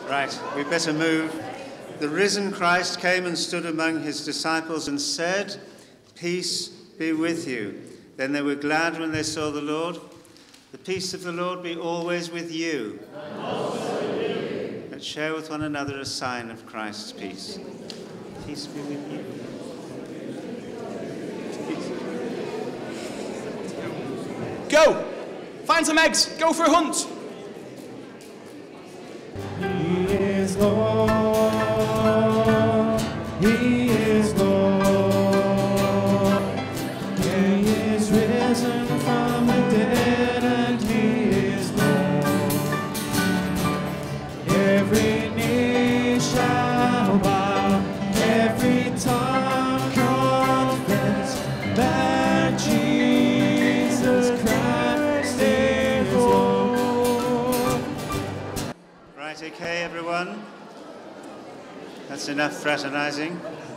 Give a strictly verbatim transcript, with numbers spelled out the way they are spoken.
Right, we better move. The risen Christ came and stood among his disciples and said, "Peace be with you." Then they were glad when they saw the Lord. The peace of the Lord be always with you. And also with you. Let's share with one another a sign of Christ's peace. Peace be with you. Go! Find some eggs! Go for a hunt! He is Lord. He is Lord. He is risen from the dead, and he is Lord. Every knee shall bow, every tongue confess that Jesus Christ is Lord. Right, okay, everyone? That's enough fraternizing.